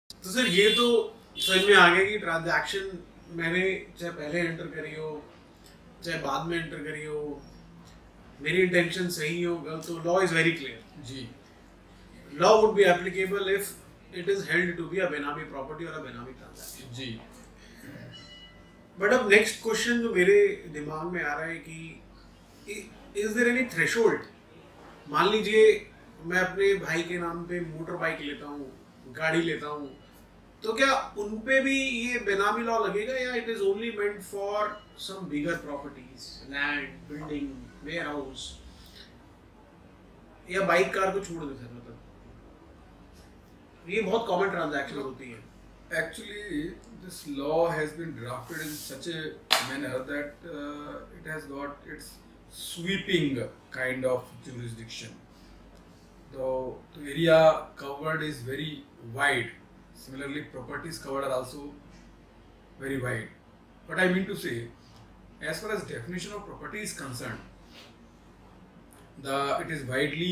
तो सर ये तो समझ में आ गया कि ट्रांजैक्शन मैंने चाहे पहले एंटर करी हो चाहे बाद में एंटर करी हो, मेरी इंटेंशन सही हो गलत, तो लॉ इज वेरी क्लियर जी। Law would be applicable if it is held to be a benami property और अ बेनामी ट्रांजैक्शन जी। बट अब नेक्स्ट क्वेश्चन जो मेरे दिमाग में आ रहा है कि इज देयर एनी थ्रेशोल्ड? मान लीजिए मैं अपने भाई के नाम पे मोटर बाइक लेता हूँ, गाड़ी लेता हूँ, तो क्या उन पे भी ये बेनामी लॉ लगेगा या it is only meant for some bigger properties, land, building, warehouse, या बाइक कार को छोड़ दे सर? मतलब ये बहुत कॉमन ट्रांजैक्शन होती है. Actually, this law has been drafted in such a manner that it has got its sweeping kind of jurisdiction. The area covered is very wide. Similarly, properties covered are also very wide. What I mean to say, as far as definition of property is concerned, it is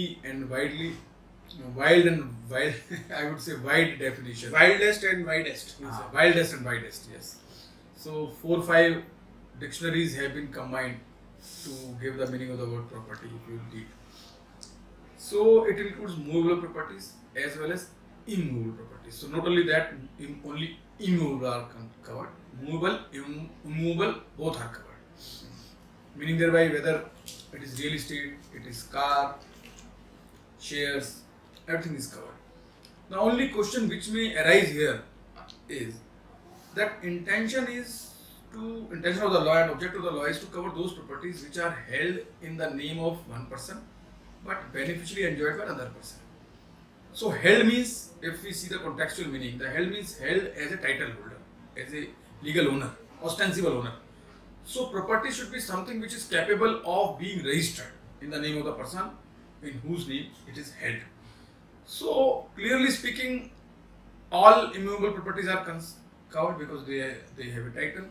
wild and wild. I would say wide definition. Wildest and widest. Wildest and widest. Yes. So 4-5 dictionaries have been combined to give the meaning of the word property. If you read. So it includes movable properties as well as immovable properties. So not only that, only immovable are covered. Movable, immovable, both are covered. Meaning thereby whether it is real estate, it is car, shares, everything is covered. The only question which may arise here is that intention of the law and object of the law is to cover those properties which are held in the name of one person but beneficially enjoyed by another person. So held means, if we see the contextual meaning, the held means held as a title holder, as a legal owner, ostensible owner. So property should be something which is capable of being registered in the name of the person in whose name it is held. So clearly speaking, all immovable properties are covered because they have a title.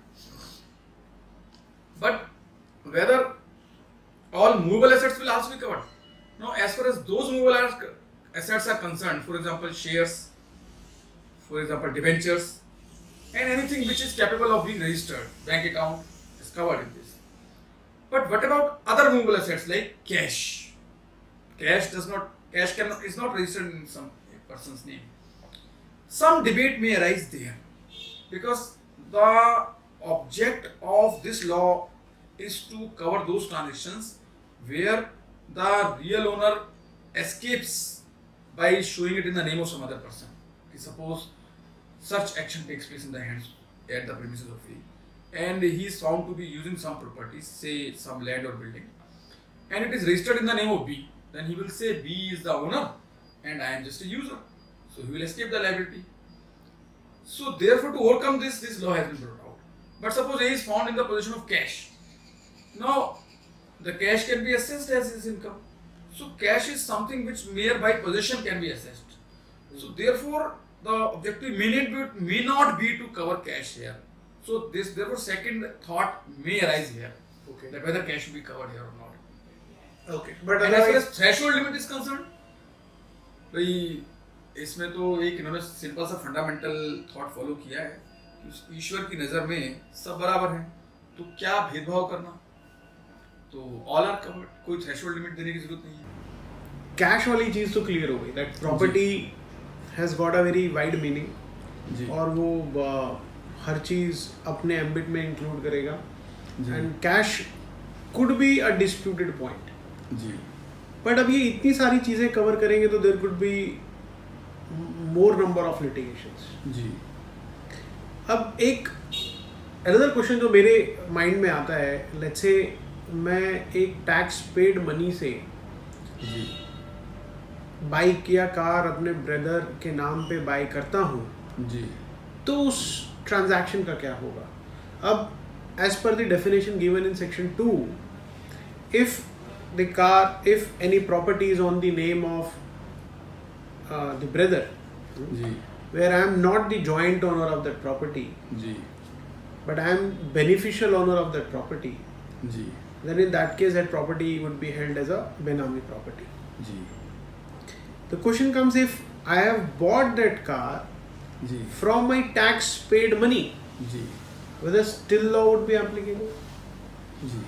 But whether all movable assets will also be covered? Now, as far as those movable assets are concerned, for example shares, for example debentures, and anything which is capable of being registered, bank account is covered in this. But what about other movable assets like cash? Cash is not registered in some person's name. Some debate may arise there because the object of this law is to cover those transactions where the real owner escapes by showing it in the name of some other person. Suppose such action takes place in the hands at the premises of A, and he is found to be using some properties, say some land or building, and it is registered in the name of B. Then he will say B is the owner and I am just a user. So he will escape the liability. So therefore to overcome this law has been brought out. But suppose A is found in the possession of cash. Now the cash can be assessed as his income. So cash is something which mere by possession can be assessed. So therefore the objective may not be to cover cash here. So therefore second thought may arise here. Okay. That whether cash should be covered here or not. Okay, but as far as threshold limit is concerned, भाई इसमें तो एक इन्होंने simple सा fundamental thought follow किया है कि ईश्वर की नज़र में सब बराबर हैं, तो क्या भेदभाव करना, तो ऑल आर कवर्ड, कोई थ्रेशोल्ड लिमिट देने की जरूरत नहीं है. कैश वाली चीज़ तो क्लियर हो गई, that property has got a very wide meaning और वो हर चीज़ अपने एम्बिट में इंक्लूड करेगा and cash could be a disputed point जी. बट अब ये इतनी सारी चीज़ें कवर करेंगे तो there could be more number of litigations जी. अब एक अनदर क्वेश्चन जो मेरे माइंड में आता है, लेट्स से मैं एक टैक्स पेड मनी से जी बाइक या कार अपने ब्रदर के नाम पे बाय करता हूँ जी, तो उस ट्रांजैक्शन का क्या होगा? अब एज पर the definition given in section 2, if any property is on the name of the brother, where I am not the joint owner of that property, but I am beneficial owner of that property, then in that case that property would be held as a benami property. The question comes, if I have bought that car जी from my tax paid money, जी whether still law would be applicable? जी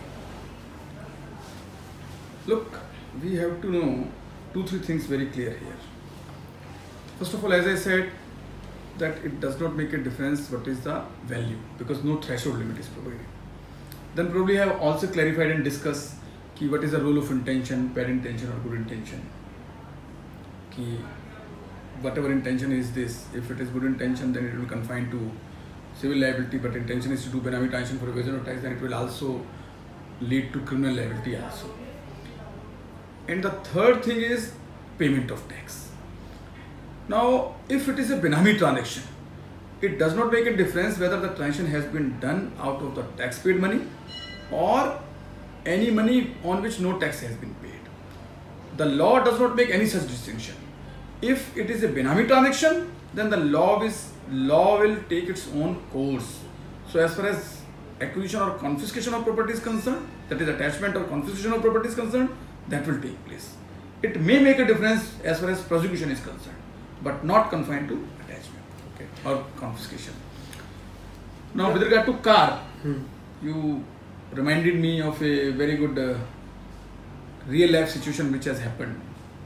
Look, we have to know 2-3 things very clear here. First of all, as I said, that it does not make a difference what is the value, because no threshold limit is provided. Then probably I have also clarified and discussed ki what is the role of intention, bad intention or good intention. Ki whatever intention is this, if it is good intention, then it will confine to civil liability, but intention is to do Benami transaction for evasion of tax, then it will also lead to criminal liability also. And the third thing is payment of tax. Now, if it is a Benami transaction, it does not make a difference whether the transaction has been done out of the tax paid money or any money on which no tax has been paid. The law does not make any such distinction. If it is a Benami transaction, then the law will take its own course. So as far as acquisition or confiscation of property is concerned, that is attachment or confiscation of property is concerned, that will take place. It may make a difference as far as prosecution is concerned, but not confined to attachment, okay, or confiscation. Now, with regard to car, you reminded me of a very good real life situation which has happened.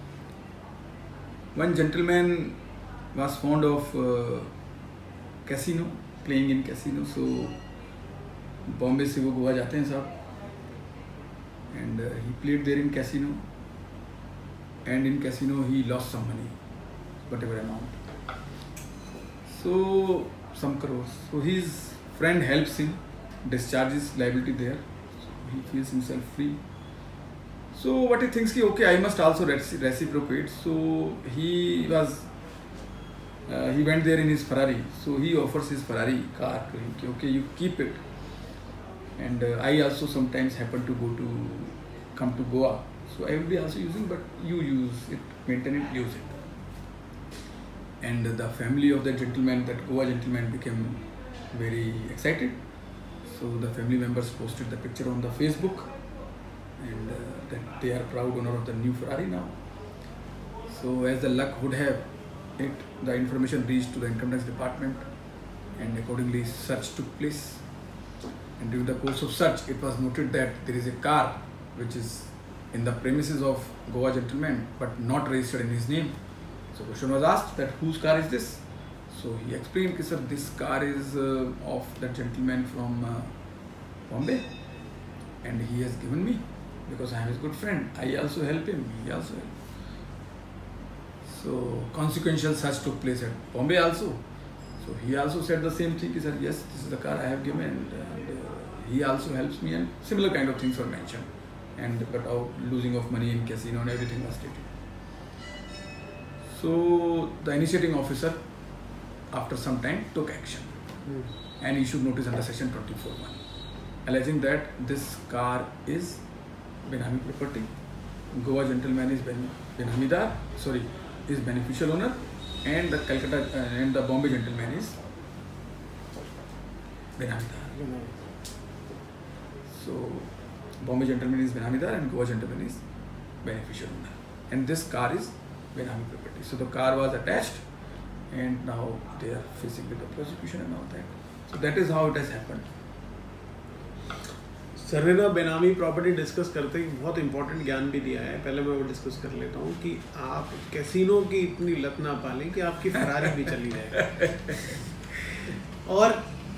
One gentleman was fond of casino, playing in casino. So Bombay से वो गोवा जाते हैं साहब, and he played there in casino, and in casino he lost some money, whatever amount, so some crores. So his friend helps him, discharges liability there, so he feels himself free. So what he thinks, okay, I must also reciprocate. So he went there in his Ferrari. So he offers his Ferrari car to him, okay, you keep it, and I also sometimes happen to come to Goa, so I will be also using, but you use it, maintain it, use it. And the family of that gentleman, that Goa gentleman, became very excited. So the family members posted the picture on the Facebook, and that they are proud owner of the new Ferrari now. So as the luck would have it, the information reached to the income tax department, and accordingly search took place. And during the course of search, it was noted that there is a car which is in the premises of Goa gentleman, but not registered in his name. So question was asked that whose car is this? So he explained that, sir, this car is of that gentleman from Bombay, and he has given me because I am his good friend. I also help him, he also helped. So consequential search took place at Bombay also. So he also said the same thing. He said, yes, this is the car I have given, and he also helps me, and similar kind of things were mentioned. And but our losing of money in casino and everything was stated. So the initiating officer, after some time, took action and issued notice under section 24(1), alleging that this car is Benami property. Goa gentleman is is beneficial owner, and the Calcutta and the Bombay gentleman is Benamidar. So Bombay gentleman is Benamidar and Goa gentleman is beneficial owner, and this car is Benami property. So the car was attached, and now they are facing with the prosecution and all that. So that is how it has happened. Sir ने ना बेनामी property discuss करते ही बहुत important ज्ञान भी दिया है. पहले मैं वो डिस्कस कर लेता हूँ कि आप कैसीनो की इतनी लत ना पालें कि आपकी फरारी भी चली जाए. और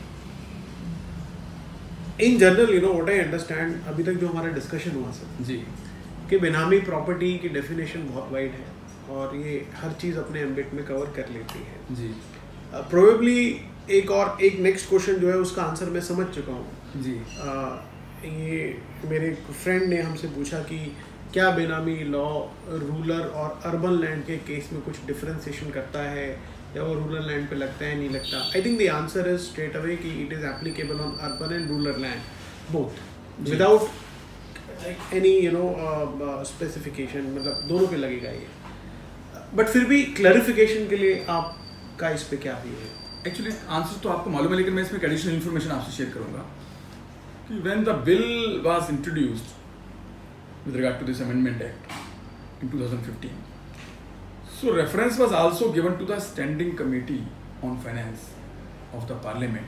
in general you know what I understand, अभी तक जो हमारा डिस्कशन हुआ सर जी, कि बेनामी प्रॉपर्टी की डेफिनेशन बहुत वाइड है और ये हर चीज़ अपने एम्बिट में कवर कर लेती है जी. प्रोबेबली एक नेक्स्ट क्वेश्चन जो है उसका आंसर मैं समझ चुका हूँ जी. ये मेरे फ्रेंड ने हमसे पूछा कि क्या बेनामी लॉ रूरल और अर्बन लैंड के केस में कुछ डिफरेंशिएशन करता है या वो रूरल लैंड पे लगता है नहीं लगता. I think the answer is straight away कि it is applicable on urban and rural land both without any you know specification, मतलब दोनों पे लगेगा ये. बट फिर भी क्लैरिफिकेशन के लिए आपका इस पे क्या भी है? एक्चुअली आंसर तो आपको मालूम है, लेकिन मैं इसमें एडिशनल इन्फॉर्मेशन आपसे शेयर करूंगा. When the bill was introduced with regard to this Amendment Act in 2015, so reference was also given to the Standing Committee on Finance of the Parliament,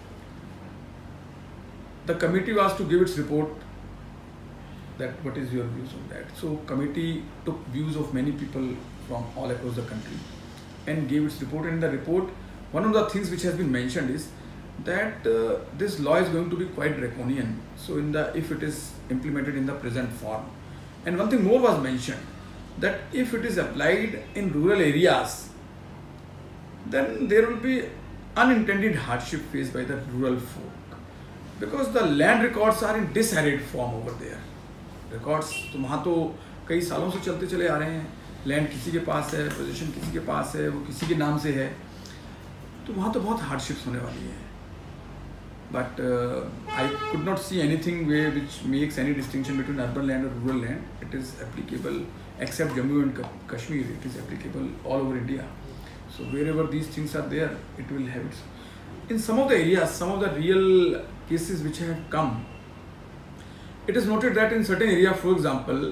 the committee was to give its report that what is your views on that. So committee took views of many people from all across the country and gave its report. And in the report, one of the things which has been mentioned is that this law is going to be quite draconian. So if it is implemented in the present form. And one thing more was mentioned, that if it is applied in rural areas, then there will be unintended hardship faced by the rural folk, because the land records are in disarrayed form over there. Records तो वहाँ तो कई सालों से चलते चले आ रहे हैं, लैंड किसी के पास है, पोजीशन किसी के पास है, वो किसी के नाम से है, तो वहाँ तो बहुत हार्डशिप्स होने वाली है. But I could not see anything which makes any distinction between urban land or rural land. It is applicable, except Jammu and Kashmir, it is applicable all over India. So wherever these things are there, it will have it. In some of the areas, some of the real cases which have come, it is noted that in certain area, for example,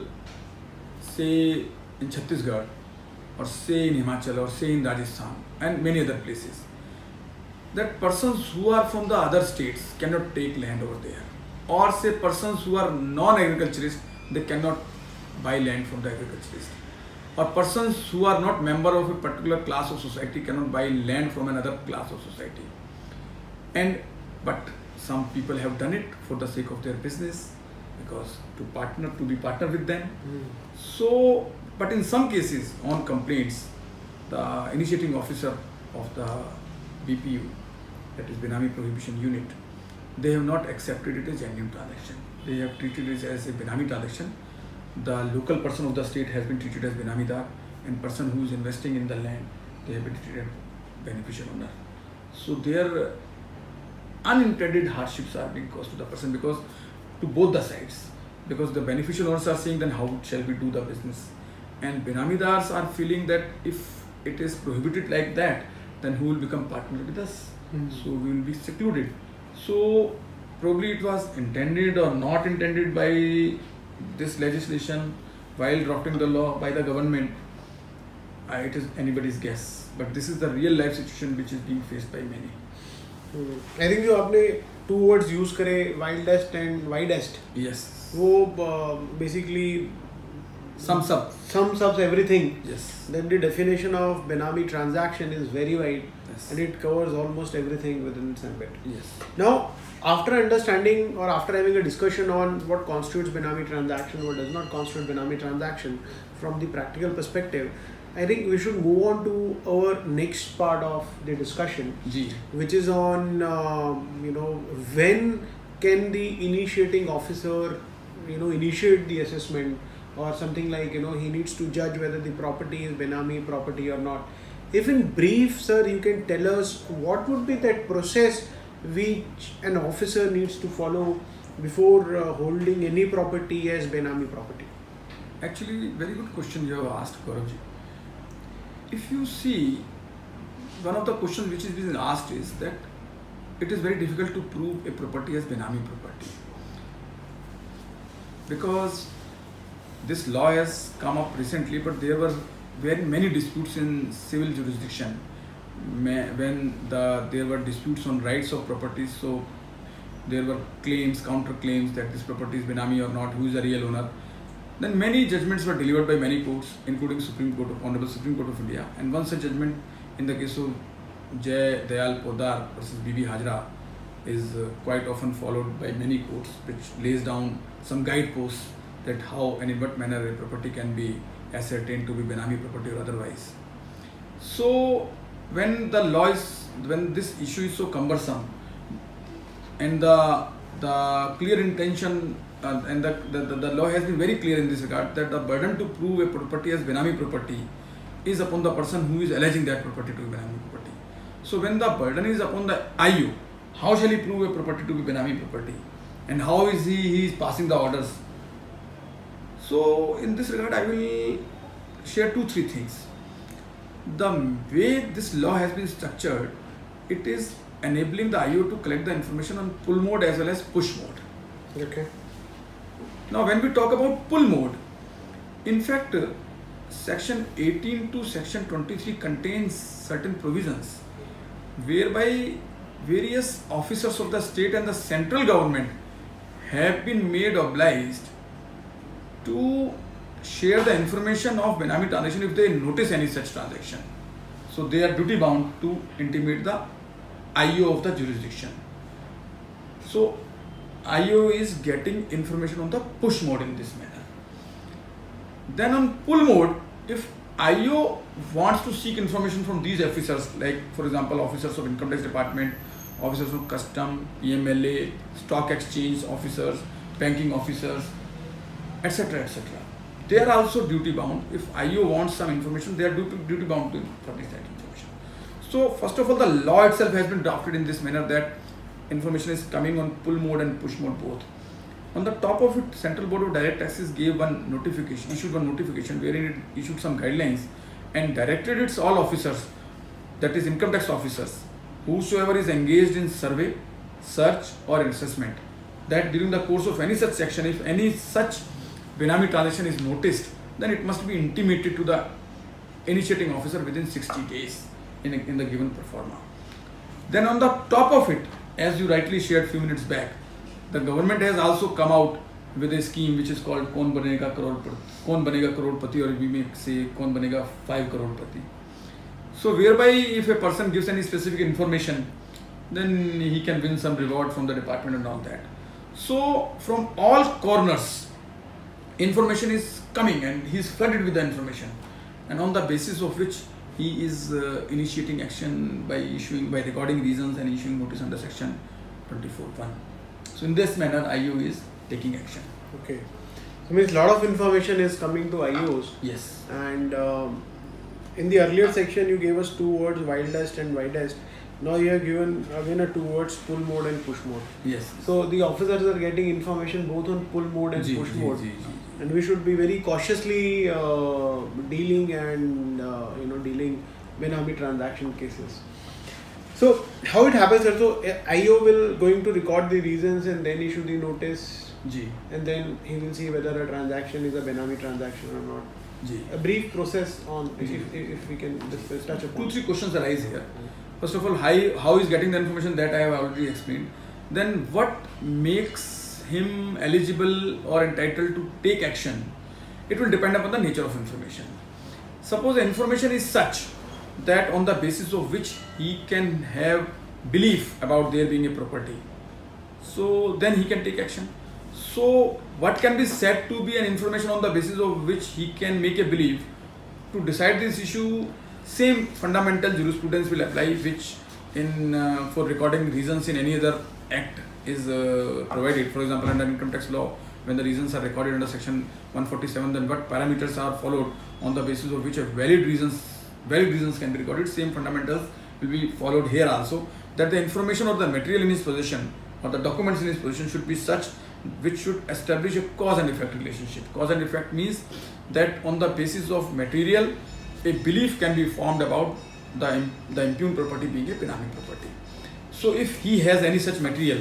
say in Chhattisgarh, or say in Himachal, or say in Rajasthan, and many other places, that persons who are from the other states cannot take land over there, or say persons who are non-agriculturists, they cannot buy land from the agriculturists, or persons who are not member of a particular class of society cannot buy land from another class of society. But some people have done it for the sake of their business, because to be partner with them. So, but in some cases, on complaints, the initiating officer of the BPU, that is Benami Prohibition Unit, they have not accepted it as genuine transaction. They have treated it as a Benami transaction. The local person of the state has been treated as Benamidar, and person who is investing in the land, they have been treated as beneficial owner. So their unintended hardships are being caused to the person, because to both the sides, because the beneficial owners are saying, then how shall we do the business? And Benamidars are feeling that if it is prohibited like that, then who will become partner with us? So we will be secluded. So probably it was intended or not intended by this legislation while drafting the law by the government. It is anybody's guess. But this is the real life situation which is being faced by many. I think जो आपने two words use करे, wildest and widest. Yes. वो basically sums up everything. Yes. Then the definition of Benami transaction is very wide. Yes. And it covers almost everything within its ambit. Yes. Now, after understanding or after having a discussion on what constitutes Benami transaction, what does not constitute Benami transaction from the practical perspective, I think we should move on to our next part of the discussion, which is on when can the initiating officer initiate the assessment, or something like he needs to judge whether the property is Benami property or not. If in brief, sir, you can tell us what would be that process which an officer needs to follow before holding any property as Benami property? Actually, very good question you have asked, Gaurav ji. If you see, one of the questions which is being asked is that it is very difficult to prove a property as Benami property, because this law has come up recently, but there were very many disputes in civil jurisdiction when there were disputes on rights of property. So there were claims, counter claims that this property is Benami or not, who is the real owner. Then many judgments were delivered by many courts, including Honorable Supreme Court of India. And one such judgment in the case of Jai Dayal Podar versus Bibi Hajra is quite often followed by many courts, which lays down some guideposts that how and in what manner a property can be ascertained to be Benami property or otherwise. So when this issue is so cumbersome, and the clear intention and the law has been very clear in this regard, that the burden to prove a property as Benami property is upon the person who is alleging that property to be Benami property. So when the burden is upon the IU, how shall he prove a property to be Benami property, and how is he is passing the orders? So in this regard, I will share 2-3 things. The way this law has been structured, it is enabling the IO to collect the information on pull mode as well as push mode. Okay. Now when we talk about pull mode, in fact, section 18 to section 23 contains certain provisions whereby various officers of the state and the central government have been made obliged to share the information of Benami transaction if they notice any such transaction. So they are duty bound to intimate the IO of the jurisdiction. So IO is getting information on the push mode in this manner. Then on pull mode, if IO wants to seek information from these officers, like for example officers of Income Tax Department, officers of Custom, PMLA, Stock Exchange officers, banking officers, etc., etc. They are also duty bound. If IO wants some information, they are duty bound to furnish that information. So first of all, the law itself has been drafted in this manner that information is coming on pull mode and push mode both. On the top of it, Central Board of Direct Taxes gave one notification, issued one notification wherein it issued some guidelines and directed its all officers, that is income tax officers, whosoever is engaged in survey, search or assessment, that during the course of any such section, if any such Benami transaction is noticed, then it must be intimated to the initiating officer within 60 days in the given performa. Then on the top of it, as you rightly shared few minutes back, the government has also come out with a scheme which is called Kaun Banega Crorepati, or we may say Kaun Banega 5 Crorepati. So whereby if a person gives any specific information, then he can win some reward from the department and all that. So from all corners, information is coming and he is flooded with the information, and on the basis of which he is initiating action by recording reasons and issuing notice under section 24(1). So in this manner, IO is taking action. Okay. So means a lot of information is coming to IOs. Yes. And in the earlier section, you gave us two words, wildest and widest. Now you have given again a two words, pull mode and push mode. Yes. So the officers are getting information both on pull mode and push mode. And we should be very cautiously dealing and dealing Benami transaction cases. So how it happens? So IO will going to record the reasons and then issue the notice. G. And then he will see whether a transaction is a Benami transaction or not. G. A brief process on if we can just touch upon. 2-3 questions arise here. First of all, how is getting the information, that I have already explained. Then what makes him eligible or entitled to take action? It will depend upon the nature of information. Suppose the information is such that on the basis of which he can have belief about there being a property, so then he can take action. So what can be said to be an information on the basis of which he can make a belief? To decide this issue, same fundamental jurisprudence will apply which in for recording reasons in any other act is provided. For example, under income tax law, when the reasons are recorded under section 147, then what parameters are followed on the basis of which a valid reasons can be recorded. Same fundamentals will be followed here also, that the information or the material in his possession or the documents in his possession should be such which should establish a cause and effect relationship. Cause and effect means that on the basis of material, a belief can be formed about the impugned property being a Benami property. So if he has any such material,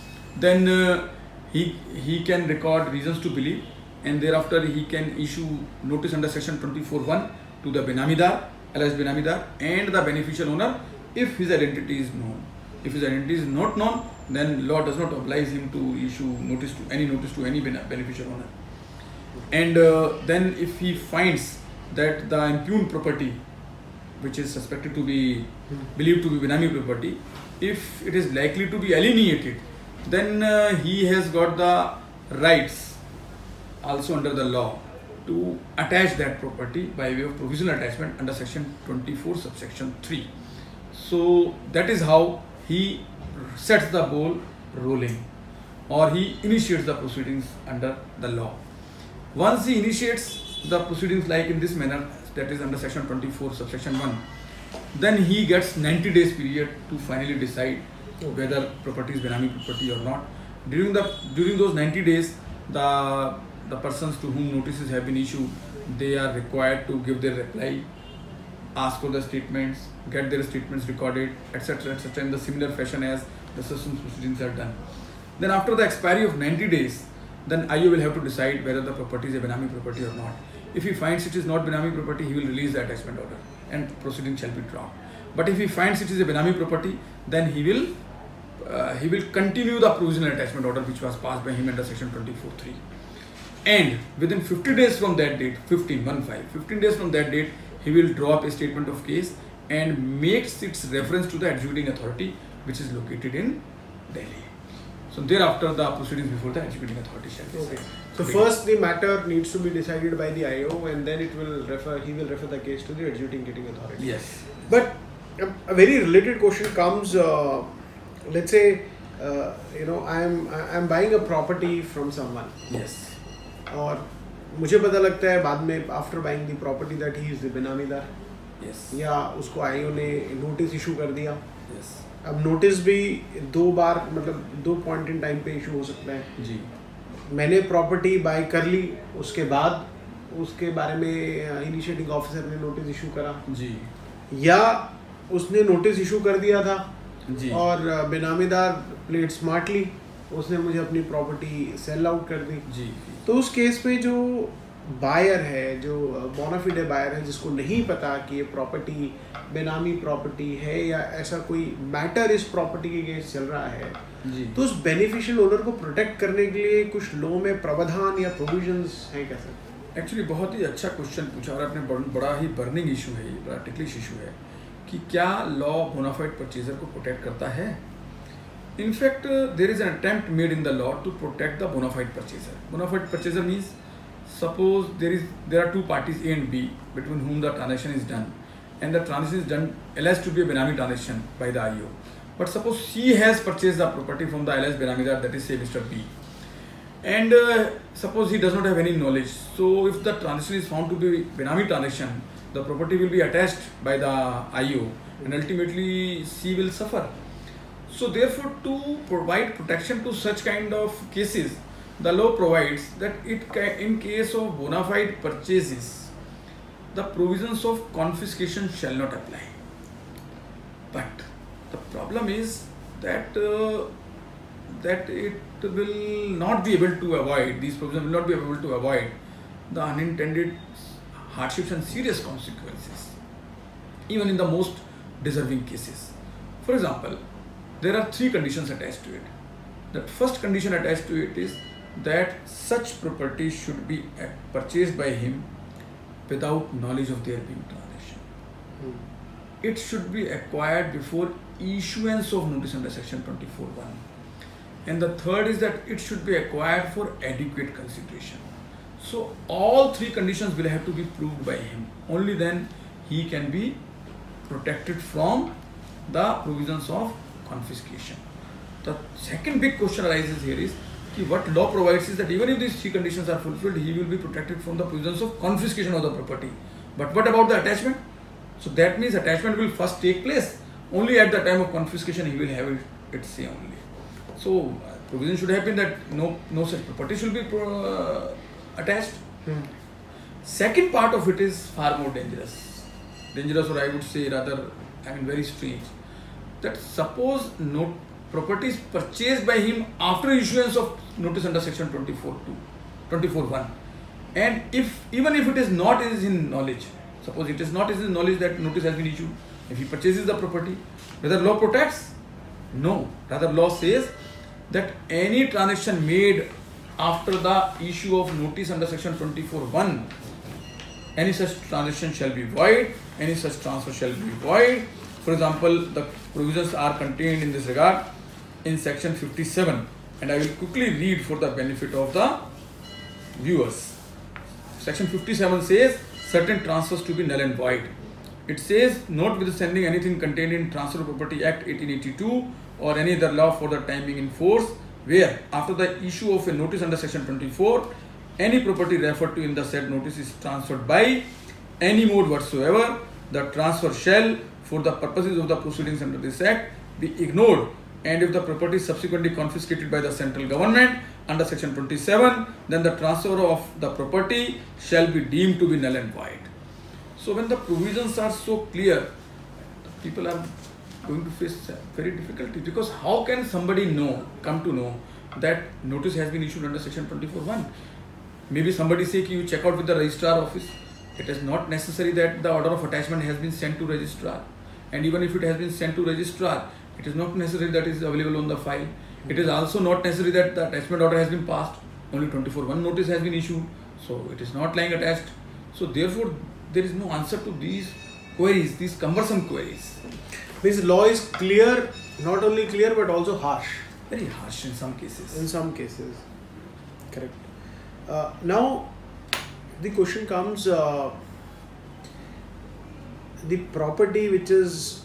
then he can record reasons to believe, and thereafter he can issue notice under section 24(1) to the Benamidar, alleged Benamidar, and the beneficial owner if his identity is known. If his identity is not known, then law does not oblige him to issue notice to any beneficial owner. And then if he finds that the impugned property, which is suspected to be believed to be Benami property, if it is likely to be alienated, then he has got the rights also under the law to attach that property by way of provisional attachment under section 24 subsection 3. So that is how he sets the ball rolling, or he initiates the proceedings under the law. Once he initiates the proceedings like in this manner, that is under section 24 subsection 1, then he gets 90 days period to finally decide whether property is Benami property or not. During those 90 days, the persons to whom notices have been issued, they are required to give their reply, ask for the statements, get their statements recorded, etc., in the similar fashion as the systems proceedings are done. Then after the expiry of 90 days, then IO will have to decide whether the property is a Benami property or not. If he finds it is not Benami property, he will release the attachment order and proceedings shall be dropped. But if he finds it is a Benami property, then he will continue the provisional attachment order which was passed by him under section 24(3). And within 50 days from that date, 15 days from that date, he will draw up a statement of case and makes its reference to the adjudicating authority which is located in Delhi. So thereafter the proceedings before the adjudicating authority shall be. Okay. So first the matter needs to be decided by the IO, and then he will refer the case to the adjudicating authority. Yes. But a very related question comes, let's say, I'm buying a property from someone. Yes. और मुझे पता लगता है बाद में after buying the property that he is the benamidar. Yes. या उसको IO ने नोटिस इशू कर दिया. Yes. अब नोटिस भी दो बार मतलब 2 पॉइंट इन टाइम पे इशू हो सकता है. जी. मैंने प्रॉपर्टी बाय कर ली, उसके बाद उसके बारे में इनिशिएटिंग ऑफिसर ने नोटिस इशू करा. जी. या उसने नोटिस इशू कर दिया था जी. और बेनामीदार प्लेड स्मार्टली, उसने मुझे अपनी प्रॉपर्टी सेल आउट कर दी. जी. तो उस केस पे जो बायर है, जो बोनाफिडे बायर है, जिसको नहीं पता कि ये प्रॉपर्टी बेनामी प्रॉपर्टी है या ऐसा कोई मैटर इस प्रॉपर्टी के केस चल रहा है, जी. तो उस बेनिफिशियल ओनर को प्रोटेक्ट करने के लिए कुछ लॉ में प्रावधान या प्रोविजंस हैं कैसे? एक्चुअली बहुत ही अच्छा क्वेश्चन पूछा और आपने बड़ा ही बर्निंग इशू है, ये बड़ा टिकलिश इशू है कि क्या लॉ बोनाफाइड परचेजर को प्रोटेक्ट करता है. In fact, there is an attempt made in the law to protect the bona fide purchaser. Bona fide purchaser means, suppose there are two parties A and B between whom the transaction is done, and the transaction is done alleged to be a Benami transaction by the IO. But suppose C has purchased the property from the alleged Benamidar, that is say Mr. B, and suppose he does not have any knowledge. So if the transaction is found to be Benami transaction, the property will be attached by the IO, and ultimately C will suffer. So therefore, to provide protection to such kind of cases, the law provides that in case of bona fide purchases, the provisions of confiscation shall not apply. But the problem is that it will not be able to avoid, these provisions will not be able to avoid the unintended hardships and serious consequences, even in the most deserving cases. For example, there are 3 conditions attached to it. The first condition attached to it is that such property should be purchased by him without knowledge of there being transaction. It should be acquired before issuance of notice under section 24(1). And the third is that it should be acquired for adequate consideration. So all 3 conditions will have to be proved by him. Only then he can be protected from the provisions of confiscation. The second big question arises here is what law provides is that even if these 3 conditions are fulfilled, he will be protected from the provisions of confiscation of the property. But what about the attachment? So that means attachment will first take place. Only at the time of confiscation he will have its say only. So provision should happen that no such property should be attached. Second part of it is far more dangerous, or I would say rather, very strange. That suppose property is purchased by him after issuance of notice under section 24(1), and even if it is not in his knowledge, suppose it is not in his knowledge that notice has been issued, if he purchases the property, whether law protects? No, rather law says that any transaction made after the issue of notice under section 24(1), any such transaction shall be void, any such transfer shall be void. For example, the provisions are contained in this regard in section 57, and I will quickly read for the benefit of the viewers. Section 57 says certain transfers to be null and void. It says notwithstanding anything contained in Transfer of Property Act 1882 or any other law for the time being in force, where after the issue of a notice under section 24, any property referred to in the said notice is transferred by any mode whatsoever, the transfer shall, for the purposes of the proceedings under this act, be ignored, and if the property is subsequently confiscated by the central government under section 27, then the transfer of the property shall be deemed to be null and void. So when the provisions are so clear, people are going to face very difficulty, because how can somebody come to know that notice has been issued under section 24(1)? Maybe somebody say you check out with the registrar office. It is not necessary that the order of attachment has been sent to registrar. and even if it has been sent to registrar, it is not necessary that it is available on the file. It is also not necessary that the attachment order has been passed. Only 24(1) notice has been issued, so it is not lying attached. So therefore, there is no answer to these queries, these cumbersome queries. This law is clear, not only clear but also harsh. Very harsh in some cases. In some cases, correct. Now, the question comes: the property which is,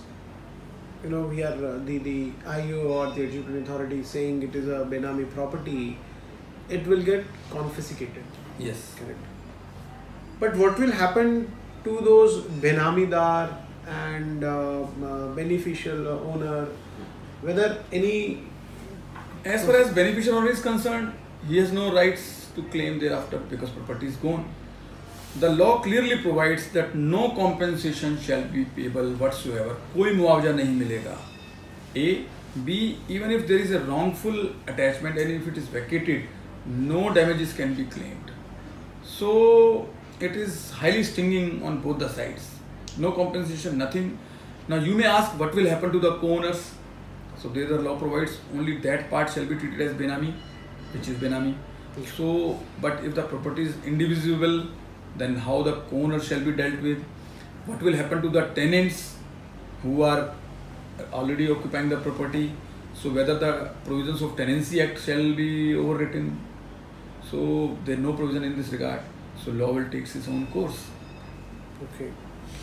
we are the IO or the adjudicating authority saying it is a Benami property, it will get confiscated. Yes. Correct. But what will happen to those Benamidar and beneficial owner? Whether any... As far as beneficial owner is concerned, he has no rights to claim thereafter because property is gone. The law clearly provides that no compensation shall be payable whatsoever. कोई मुआवजा नहीं मिलेगा. A. B. Even if there is a wrongful attachment and if it is vacated, no damages can be claimed. So it is highly stinging on both the sides. No compensation, nothing. Now you may ask what will happen to the co-owners. So there the law provides only that part shall be treated as Benami, which is Benami. So, but if the property is indivisible, then how the co-owners shall be dealt with? What will happen to the tenants who are already occupying the property? So whether the provisions of Tenancy Act shall be overwritten? So there is no provision in this regard. So law will take its own course. Okay.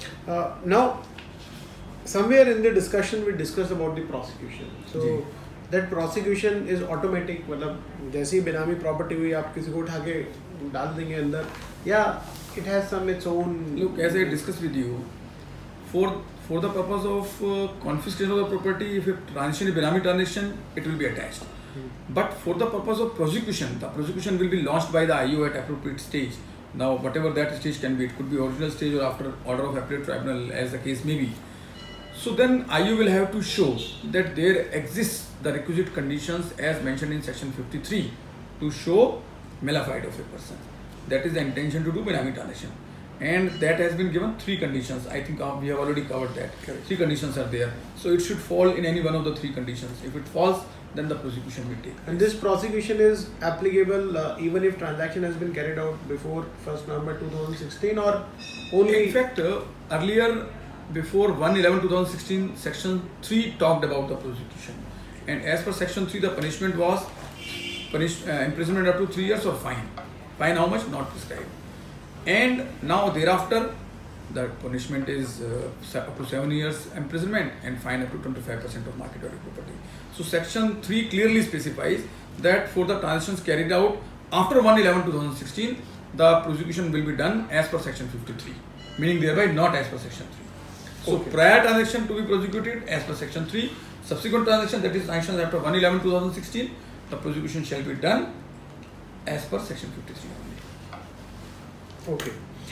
Now, somewhere in the discussion we discussed about the prosecution. So that prosecution is automatic. मतलब जैसी बेनामी property हुई आप किसी को उठा के डाल देंगे अंदर, या it has some its own. Look, as I discussed with you, for the purpose of confiscation of the property, if it transition is Benami transaction, it will be attached. But for the purpose of prosecution, the prosecution will be launched by the IO at appropriate stage. Now, whatever that stage can be, it could be original stage or after order of appellate tribunal, as the case may be. So then IO will have to show that there exists the requisite conditions as mentioned in section 53 to show mala fide of a person. That is the intention to do Benami transaction. And that has been given 3 conditions. I think we have already covered that. Correct. 3 conditions are there. So it should fall in any one of the 3 conditions. If it falls, then the prosecution will take place. And this prosecution is applicable even if transaction has been carried out before 1st November 2016 or only... In fact, earlier, before 1/11/2016, section 3 talked about the prosecution. And as per section 3, the punishment was imprisonment up to 3 years or fine. Fine how much? Not prescribed. And now thereafter, the punishment is up to 7 years imprisonment and fine up to 25% of market value property. So section 3 clearly specifies that for the transactions carried out after 1/11/2016, the prosecution will be done as per section 53, meaning thereby not as per section 3. So prior transaction to be prosecuted as per section 3, subsequent transaction, that is sanctions after 1/11/2016, the prosecution shall be done as per section 53 only. Okay.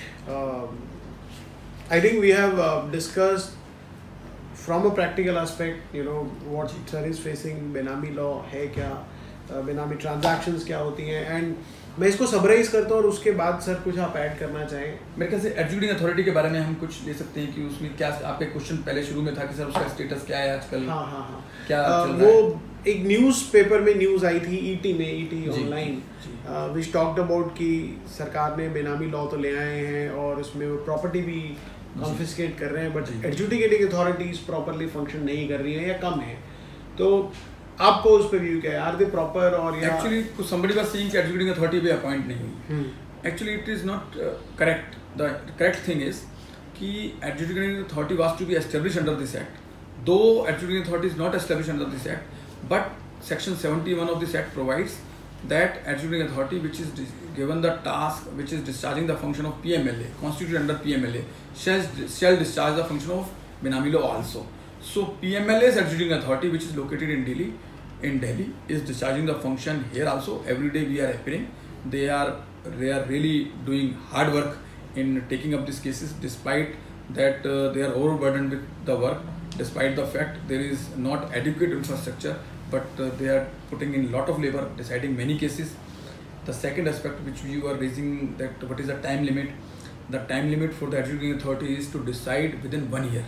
I think we have discussed from a practical aspect, what sir is facing, Benami law है क्या, Benami transactions क्या होती हैं, and मैं इसको summarise करता हूँ और उसके बाद सर कुछ आप ऐड करना चाहें. मेरे ख्याल से एडजुडिकेटिंग अथॉरिटी के बारे में हम कुछ ले सकते हैं कि उसमें क्या आपके क्वेश्चन पहले शुरू में था कि सर उसका स्टेटस क्या है आजकल. हाँ. क्या वो एक न्यूज़पेपर में न्यूज़ आई थी ET online which talked about कि सरकार ने बेनामी लॉ तो ले आए हैं और उसमें वो प्रॉपर्टी भी कॉन्फिस्केट कर रहे हैं, but adjudicating authorities properly function नहीं कर रही है या कम है. तो आपको उस पर व्यू क्या है? आर दे प्रॉपर और या एक्चुअली somebody was saying कि एडजुडिकेटिंग अथॉरिटी भी अपॉइंट नहीं हुई. Actually it is not correct. The correct thing is कि adjudicating authority was to be established under this act. Though adjudicating authority is not established under this act, but section 71 of this act provides that adjudicating authority which is given the task which is discharging the function of PMLA, constituted under PMLA, shall discharge the function of Benami law also. So PMLA's adjudicating authority which is located in Delhi is discharging the function here also. Every day we are appearing. They are really doing hard work in taking up these cases, despite that they are overburdened with the work, despite the fact there is not adequate infrastructure, but they are putting in lot of labor deciding many cases. The second aspect which you are raising, that what is the time limit? The time limit for the adjudicating authority is to decide within 1 year.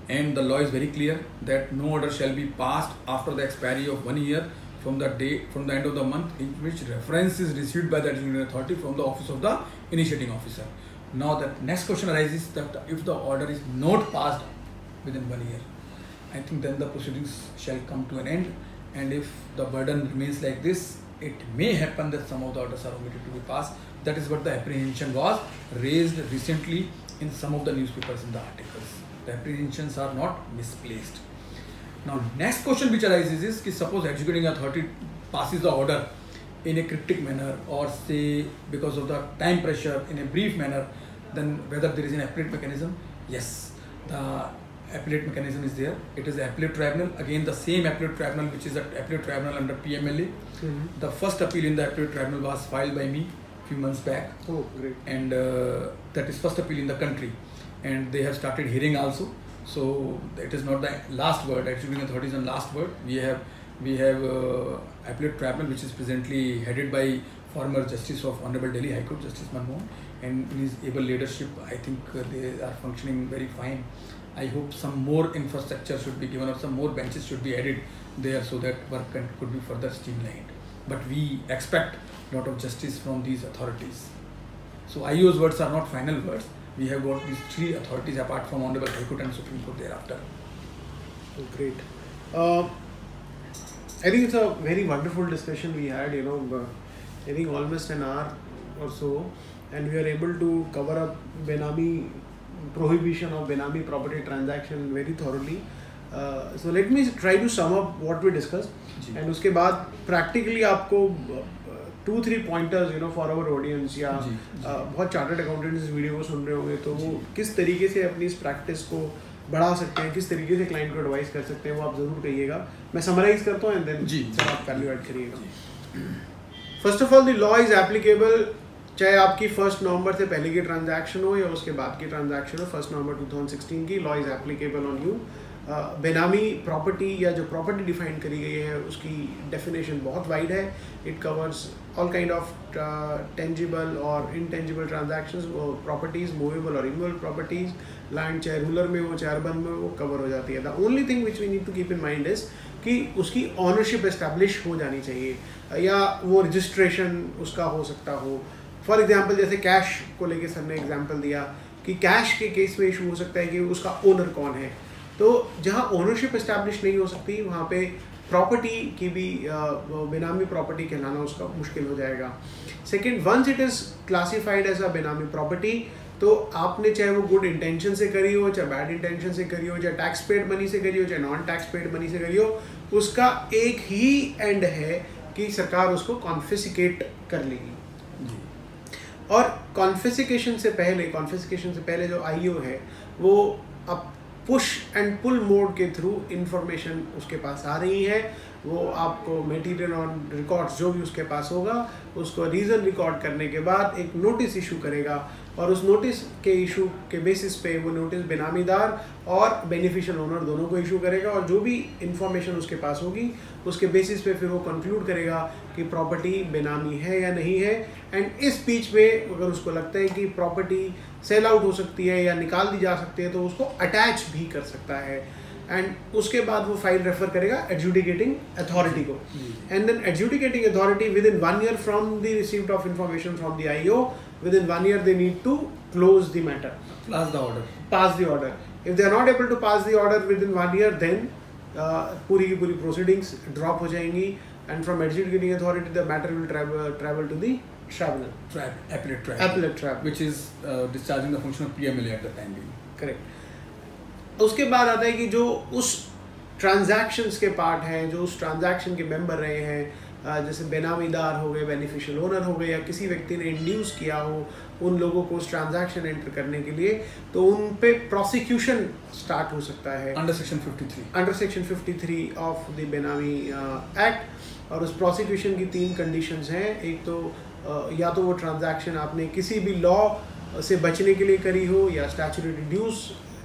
and the law is very clear that no order shall be passed after the expiry of 1 year from the end of the month in which reference is received by the adjudicating authority from the office of the initiating officer. Now the next question arises that if the order is not passed within 1 year, I think then the proceedings shall come to an end, and if the burden remains like this, it may happen that some of the orders are omitted to be passed. That is what the apprehension was raised recently in some of the newspapers in the articles. The apprehensions are not misplaced. Now next question which arises is कि suppose adjudicating authority passes the order in a cryptic manner or say because of the time pressure in a brief manner, then whether there is an appellate mechanism. Yes, the appellate mechanism is there. It is the appellate tribunal, again the same appellate tribunal which is the appellate tribunal under PMLA. The first appeal in the appellate tribunal was filed by me few months back. Oh, great. And that is first appeal in the country, and they have started hearing also. So it is not the last word. Adjudicating authority is on last word. We have appellate tribunal which is presently headed by former Justice of Honorable Delhi High Court, Justice Manmohan, and in his able leadership, I think they are functioning very fine. I hope some more infrastructure should be given or some more benches should be added there so that work could be further streamlined. But we expect a lot of justice from these authorities. So IO's words are not final words. We have got these three authorities apart from Honorable High Court and Supreme Court thereafter. Oh, great. I think it's a very wonderful discussion we had, I think almost an hour or so, and we are able to cover up Benami, prohibition of Benami property transaction very thoroughly. So let me try to sum up what we discussed, and उसके बाद practically आपको 2-3 pointers for our audience या बहुत chartered accountants इस video को सुन रहे होंगे तो वो किस तरीके से अपनी इस प्रैक्टिस को बढ़ा सकते हैं, किस तरीके से क्लाइंट को एडवाइस कर सकते हैं, वो आप ज़रूर कहिएगा. मैं समराइज करता हूँ एंड देन सर आप वैल्यू ऐड करिएगा. First of all the law is applicable चाहे आपकी 1 नवंबर से पहले की ट्रांजैक्शन हो या उसके बाद की ट्रांजैक्शन हो. 1 नवंबर 2016 की law is applicable on you. Benami property या जो प्रॉपर्टी डिफाइन करी गई है उसकी डेफिनेशन बहुत वाइड है. It covers all kind of tangible और इनटेंजिबल ट्रांजैक्शंस, प्रॉपर्टीज मूवेबल और इमूवेबल प्रॉपर्टीज, लैंड चाहे रूरल में हो चाहे अर्बन में वो कवर हो जाती है. The only thing which we need to keep in mind is कि उसकी ऑनरशिप एस्टैब्लिश हो जानी चाहिए या वो रजिस्ट्रेशन उसका हो सकता हो. फॉर एग्जाम्पल जैसे कैश को लेके सर ने एग्जाम्पल दिया कि कैश के केस में इशू हो सकता है कि उसका ओनर कौन है. तो जहाँ ओनरशिप एस्टैब्लिश नहीं हो सकती वहाँ पे प्रॉपर्टी की भी बेनामी प्रॉपर्टी कहलाना उसका मुश्किल हो जाएगा. Second, once it is classified as a benami property तो आपने चाहे वो गुड इंटेंशन से करी हो चाहे बैड इंटेंशन से करी हो, चाहे टैक्स पेड मनी से करी हो चाहे नॉन टैक्स पेड मनी से करी हो, उसका एक ही एंड है कि सरकार उसको कॉन्फिस्केट कर लेगी. और कॉन्फिस्केशन से पहले जो आईओ है वो अब पुश एंड पुल मोड के थ्रू इंफॉर्मेशन उसके पास आ रही है. वो आपको मटेरियल ऑन रिकॉर्ड्स जो भी उसके पास होगा उसको रीज़न रिकॉर्ड करने के बाद एक नोटिस इशू करेगा और उस नोटिस के इशू के बेसिस पे वो नोटिस बेनामीदार और बेनिफिशियल ओनर दोनों को इशू करेगा और जो भी इंफॉर्मेशन उसके पास होगी उसके बेसिस पे फिर वो कंक्लूड करेगा कि प्रॉपर्टी बेनामी है या नहीं है. एंड इस बीच में अगर उसको लगता है कि प्रॉपर्टी सेल आउट हो सकती है या निकाल दी जा सकती है तो उसको अटैच भी कर सकता है. एंड उसके बाद वो फाइल रेफर करेगा एडजुडिकेटिंग अथॉरिटी को. And then adjudicating authority within 1 year from the received of information from the IO, within 1 year they need to close the matter, pass the order. If they are not able to pass the order within 1 year, then पूरी की पूरी proceedings drop हो जाएंगी and from adjudicating authority the matter will travel to the appellate tribunal which is discharging the function of PMLA at the time being. Correct. उसके बाद आता है कि जो उस ट्रांजैक्शंस के पार्ट हैं, जो उस ट्रांजैक्शन के मेंबर रहे हैं, जैसे बेनामीदार हो गए, बेनिफिशियल ओनर हो गए या किसी व्यक्ति ने इंड्यूस किया हो उन लोगों को उस ट्रांजैक्शन एंटर करने के लिए, तो उन पे प्रोसिक्यूशन स्टार्ट हो सकता है under section 53 of the benami act. और उस प्रोसिक्यूशन की 3 कंडीशंस हैं. एक तो या तो वो ट्रांजैक्शन आपने किसी भी लॉ से बचने के लिए करी हो या स्टैट्यूटरी ड्यूस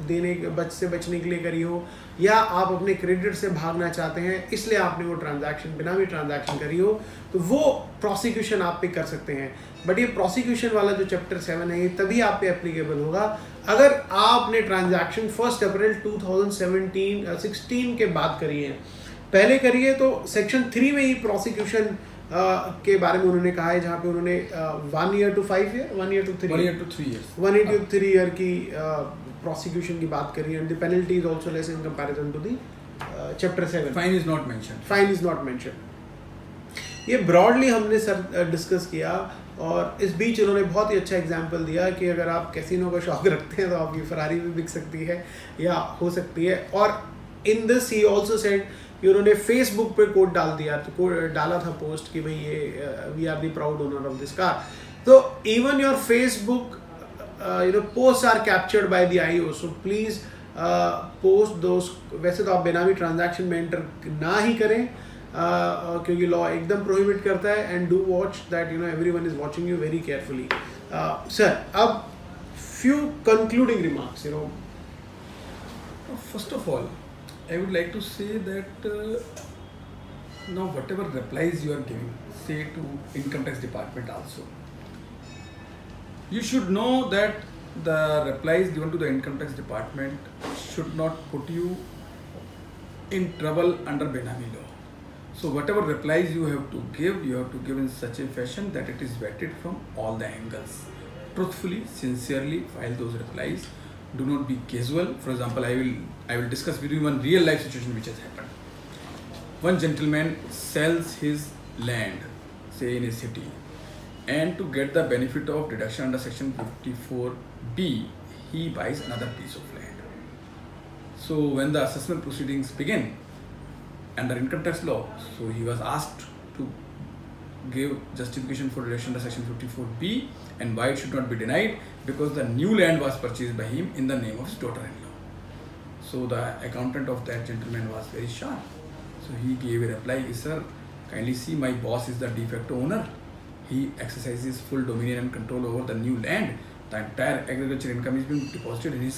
बचने के लिए करी हो, या आप अपने क्रेडिट से भागना चाहते हैं इसलिए आपने वो ट्रांजैक्शन बेनामी ट्रांजैक्शन करी हो, तो वो प्रोसिक्यूशन आप पे कर सकते हैं। बट ये प्रोसिक्यूशन वाला जो चैप्टर 7 है ये तभी आप पे एप्लीकेबल होगा अगर आपने ट्रांजैक्शन 1 अप्रैल 2016 के बाद करी है। पहले करिए तो सेक्शन 3 में ही प्रोसिक्यूशन के बारे में उन्होंने कहा है, जहाँ पे उन्होंने 1 year to 5 year 1 year to 3 1 year to 3 years 1 year to 3 year की प्रोसिक्यूशन की बात करी है। And the penalty is also less in comparison to the chapter 7। Fine is not mention, fine is not mention. ये broadly हमने sir discuss किया, और इस बीच उन्होंने बहुत ही अच्छा एग्जांपल दिया कि अगर आप कैसीनो का शौक रखते हैं तो आपकी फरारी भी बिक सकती है या हो सकती है। और in this he also said कि उन्होंने फेसबुक पे कोड डाला था पोस्ट कि भाई ये we are the proud owner of this car. तो even your Facebook post are captured by the IO, so please post those. वैसे तो आप बेनामी ट्रांजैक्शन में एंटर ना ही करें क्योंकि लॉ एकदम प्रोहिबिट करता है। And do watch that everyone is watching you very carefully. Sir, अब few concluding remarks. First of all, I would like to say that now whatever replies you are giving, say to income tax department also, you should know that the replies given to the income tax department should not put you in trouble under Benami law. So whatever replies you have to give in such a fashion that it is vetted from all the angles. Truthfully, sincerely file those replies. Do not be casual. For example, I will discuss with you one real life situation which has happened. One gentleman sells his land, say in a city, and to get the benefit of deduction under section 54B, he buys another piece of land. So when the assessment proceedings begin under income tax law, so he was asked to give justification for deduction under section 54B and why it should not be denied, because the new land was purchased by him in the name of his daughter-in-law. So the accountant of that gentleman was very sharp. So he gave a reply, sir, kindly see, my boss is the de facto owner. He exercises full dominion and control over the new land. The entire agriculture income is being deposited in his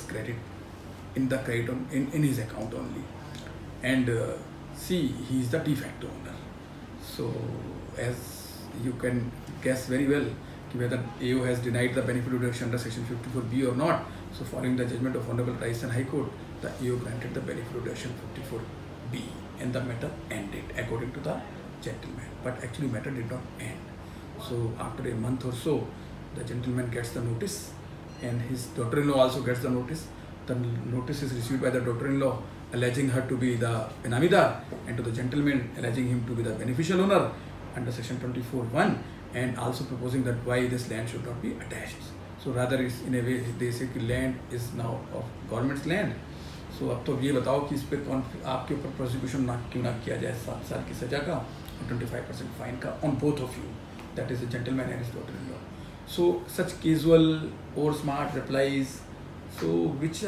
in his account only. And see, he is the de facto owner. So as you can guess very well whether AO has denied the benefit of deduction under section 54B or not. So following the judgment of Honorable Rajasthan High Court, the AO granted the benefit of deduction 54B and the matter ended according to the gentleman. But actually matter did not end. So after a month or so, the gentleman gets the notice and his daughter-in-law also gets the notice. The notice is received by the daughter-in-law alleging her to be the benamidar, and to the gentleman alleging him to be the beneficial owner under section 24(1), and also proposing that why this land should not be attached. So rather is in a way they say कि land is now of government's land. So अब तो ये बताओ कि इस पे कौन आपके ऊपर प्रोसिक्यूशन क्यों ना किया जाए 7 साल की सजा का और 25% फाइन का on both of you, that is the gentleman and his daughter-in-law. So such casual or smart replies, so which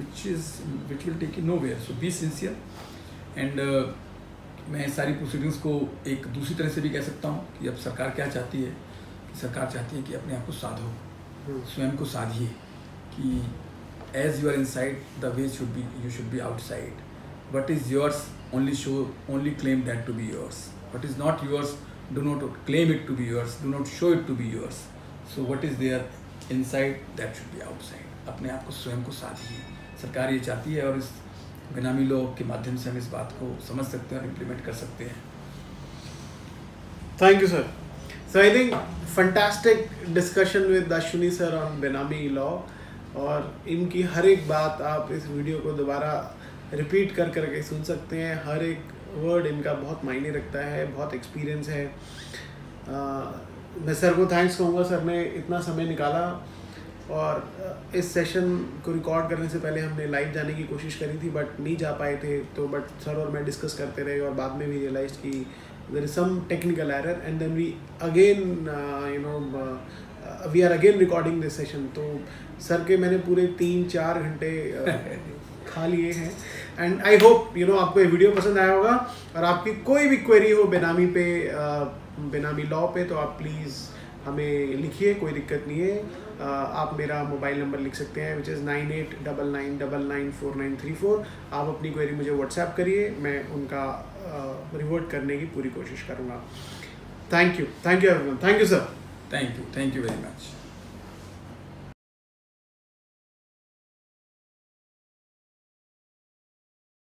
will take you nowhere. So be sincere. And मैं सारी प्रोसीडिंग्स को एक दूसरी तरह से भी कह सकता हूँ कि अब सरकार क्या चाहती है, कि सरकार चाहती है कि अपने आप को साधो, स्वयं को साधिए कि as you are inside the way you should be outside. What is yours only claim that to be yours. What is not yours, do not claim it to be yours, do not show it to be yours. So what is there inside, that should be outside. अपने आप को स्वयं को साधिए. सरकार ये चाहती है और इस बेनामी लॉ के माध्यम से हम इस बात को समझ सकते हैं और इम्प्लीमेंट कर सकते हैं. Thank you sir. So I think fantastic discussion with Ashwini sir on benami law, और इनकी हर एक बात आप इस वीडियो को दोबारा रिपीट करके सुन सकते हैं. हर एक वर्ड इनका बहुत मायने रखता है, बहुत एक्सपीरियंस है. मैं सर को थैंक्स कहूँगा, सर ने इतना समय निकाला. और इस सेशन को रिकॉर्ड करने से पहले हमने लाइव जाने की कोशिश करी थी बट नहीं जा पाए थे, तो बट सर और मैं डिस्कस करते रहे और बाद में भी रियलाइज कि there is some technical error and then we again we are again recording this session. तो सर के मैंने पूरे 3-4 घंटे खा लिए हैं. एंड आई होप आपको ये वीडियो पसंद आया होगा, और आपकी कोई भी क्वेरी हो बेनामी पे बेनामी लॉ पे, तो आप प्लीज़ हमें लिखिए, कोई दिक्कत नहीं है। आप मेरा मोबाइल नंबर लिख सकते हैं विच इज़ 9899994934। आप अपनी क्वेरी मुझे व्हाट्सएप करिए, मैं उनका रिवर्ट करने की पूरी कोशिश करूँगा। Thank you everyone, thank you sir. Thank you very much.